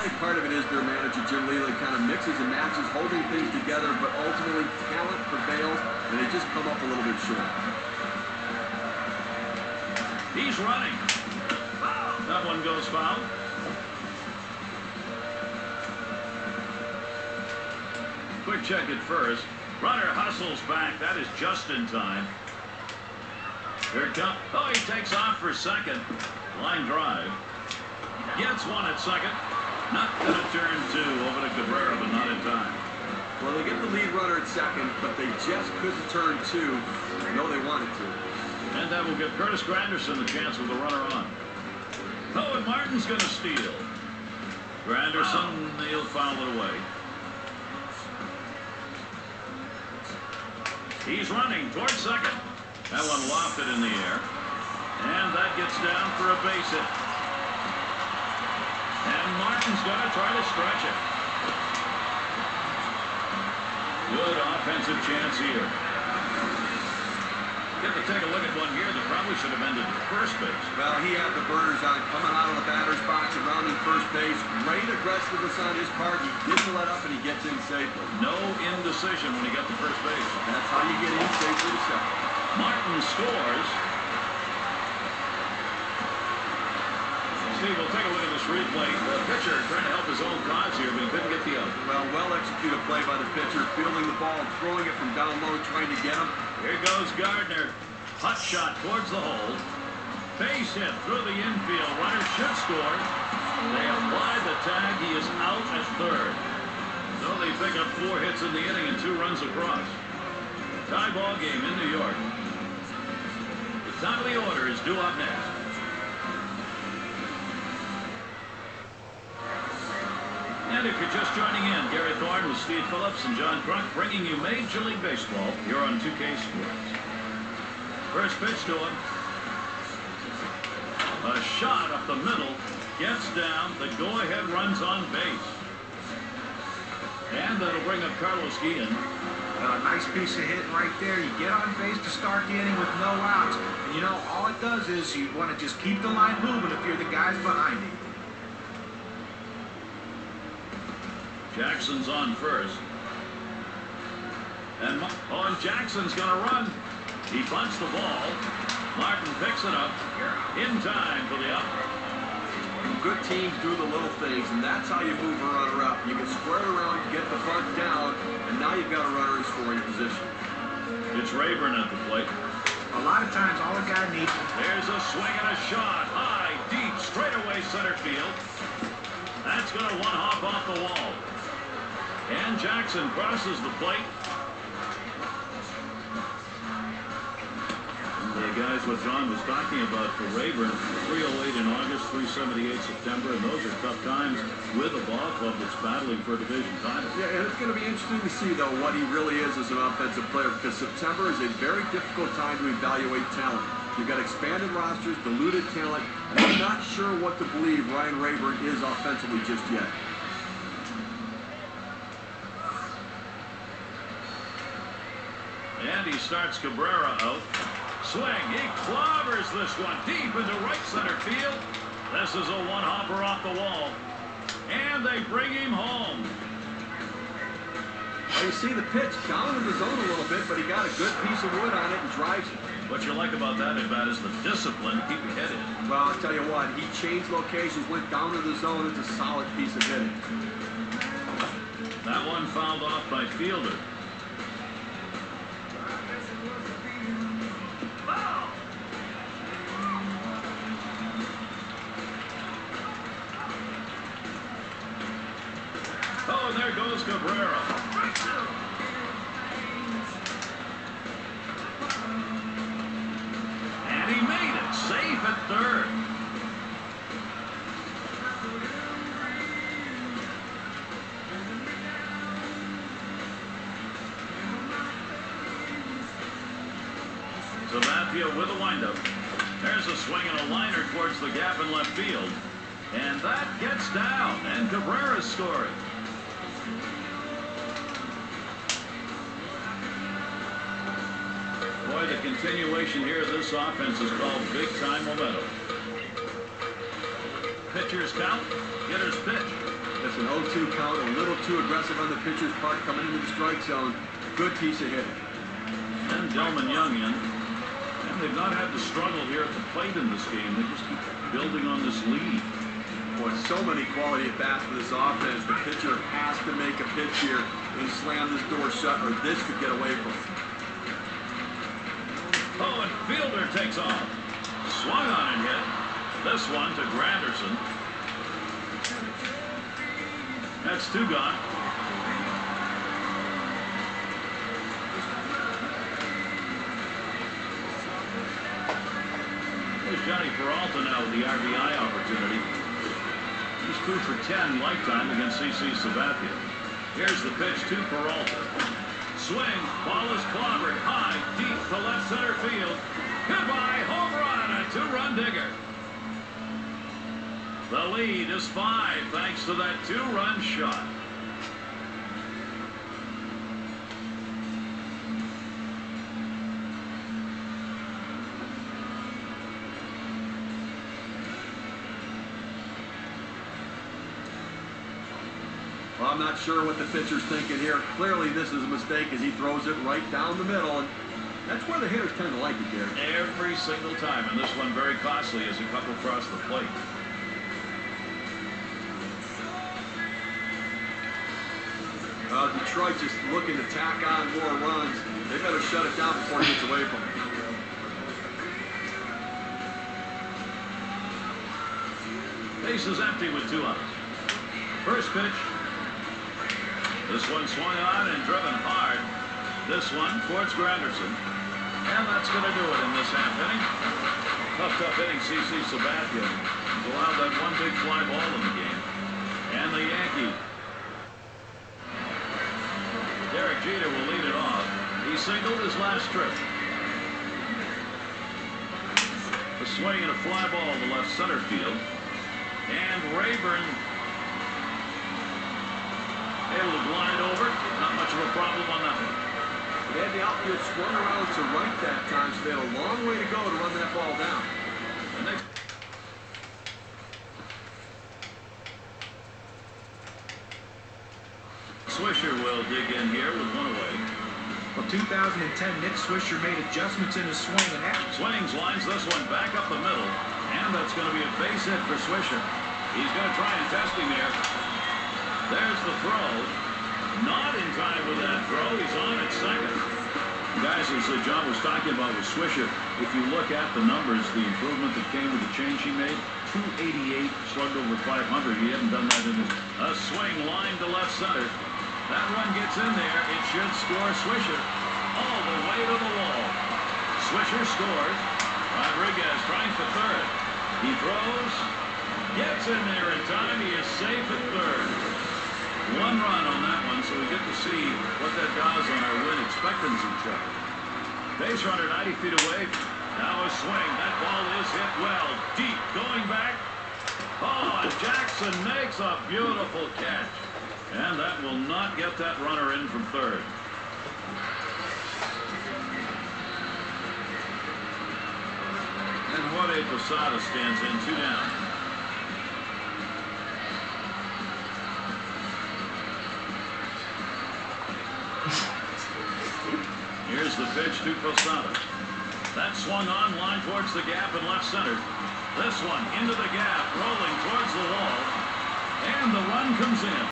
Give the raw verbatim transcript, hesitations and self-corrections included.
think part of it is their manager, Jim Leyland, kind of mixes and matches, holding things together, but ultimately talent prevails, and they just come up a little bit short. He's running. That one goes foul. Quick check at first. Runner hustles back. That is just in time. Here it comes. Oh, he takes off for second. Line drive. Gets one at second. Not going to turn two over to Cabrera, but not in time. Well, they get the lead runner at second, but they just couldn't turn two. No, they wanted to. And that will give Curtis Granderson the chance with the runner on. Oh, and Martin's going to steal. Granderson, he'll foul it away. He's running towards second. That one lofted in the air. And that gets down for a base hit. And Martin's going to try to stretch it. Good offensive chance here. Get to take a look at one here that probably should have ended at first base. Well, he had the burners on coming out of the batter's box around in first base. Great aggressiveness on his part. He didn't let up and he gets in safely. No indecision when he got to first base. That's how you get in safely to second. Martin scores. Steve, we'll take a look at this replay. The pitcher trying to help his own cause here, but he couldn't get the out. Well, well-executed play by the pitcher, fielding the ball, throwing it from down low, trying to get him. Here goes Gardner. Hot shot towards the hole. Base hit through the infield. Runner should score. They apply the tag. He is out at third. So they pick up four hits in the inning and two runs across. Tie ball game in New York. The top of the order is due up next. And if you're just joining in, Gary Thorne with Steve Phillips and John Kruk bringing you Major League Baseball here on two K Sports. First pitch to him. A shot up the middle. Gets down. The go-ahead runs on base. And that'll bring up Carlos Guillen. Well, a nice piece of hitting right there. You get on base to start the inning with no outs. And you know, all it does is you want to just keep the line moving if you're the guys behind you. Jackson's on first. And, oh, and Jackson's going to run. He bunts the ball. Martin picks it up in time for the out. Good teams do the little things, and that's how you move a runner up. You get squared around, you get the bunt down, and now you've got a runner in scoring position. It's Rayburn at the plate. A lot of times, all a guy needs. There's a swing and a shot. High, deep, straightaway center field. That's going to one hop off the wall. And Jackson crosses the plate. And the guys, what John was talking about for Rayburn, three oh eight in August, three seventy-eight September, and those are tough times with a ball club that's battling for a division title. Yeah, and it's going to be interesting to see, though, what he really is as an offensive player, because September is a very difficult time to evaluate talent. You've got expanded rosters, diluted talent, and I'm not sure what to believe Ryan Rayburn is offensively just yet. And he starts Cabrera out. Swing. He clobbers this one deep into right center field. This is a one-hopper off the wall. And they bring him home. Well, you see the pitch down in the zone a little bit, but he got a good piece of wood on it and drives it. What you like about that, at-bat, is the discipline to keep your head in. Well, I'll tell you what, he changed locations, went down to the zone. It's a solid piece of hitting. That one fouled off by Fielder. Oh, there goes Cabrera. And he made it safe at third. Sabathia with a windup. There's a swing and a liner towards the gap in left field. And that gets down, and Cabrera's scoring. Boy, the continuation here of this offense is called big-time momentum. Pitcher's count, hitter's pitch. It's an oh two count, a little too aggressive on the pitcher's part coming into the strike zone. Good piece of hitting. And Delman Young in. And they've not had to struggle here at the plate in this game. They just keep building on this lead. Boy, so many quality at-bats for this offense. The pitcher has to make a pitch here and slam this door shut, or this could get away from him. Oh, and fielder takes off. Swung on and hit. This one to Granderson. That's two gone. There's Johnny Peralta now with the R B I opportunity. He's two for ten lifetime against C C Sabathia. Here's the pitch to Peralta. Swing, ball is clobbered high, deep to left center field. Goodbye, home run, a two-run digger. The lead is five thanks to that two-run shot. Well, I'm not sure what the pitcher's thinking here. Clearly, this is a mistake as he throws it right down the middle, and that's where the hitters tend to like it, Gary. Every single time, and this one very costly as he cut across the plate. Uh, Detroit just looking to tack on more runs. They better shut it down before he gets away from it. Base is empty with two outs. First pitch. This one swung on and driven hard. This one towards Granderson. And that's going to do it in this half inning. Tough, tough inning. C C Sabathia allowed that one big fly ball in the game. And the Yankee. Derek Jeter will lead it off. He singled his last trip. A swing and a fly ball to left center field. And Rayburn able to glide over. Not much of a problem on that one. They had the outfield swung around to right that time, so they had a long way to go to run that ball down. The next Swisher will dig in here with one away. Well, two thousand ten, Nick Swisher made adjustments in his swing, and that Swings, lines this one back up the middle, and that's going to be a base hit for Swisher. He's going to try and test him here. There's the throw. Not in time with that throw. He's on at second. Guys, as uh, John was talking about with Swisher, if you look at the numbers, the improvement that came with the change he made, two eighty-eight, slugged over five hundred. He hadn't done that in his... A swing line to left center. That one gets in there. It should score Swisher all the way to the wall. Swisher scores. Rodriguez trying for third. He throws. Gets in there in time. He is safe at third. One run on that one, so we get to see what that does on our win expectancy check. Base runner ninety feet away. Now a swing. That ball is hit well. Deep. Going back. Oh, Jackson makes a beautiful catch. And that will not get that runner in from third. And Jorge Posada stands in, two down. Here's the pitch to Posada. That swung on, line towards the gap in left center. This one into the gap, rolling towards the wall. And the run comes in.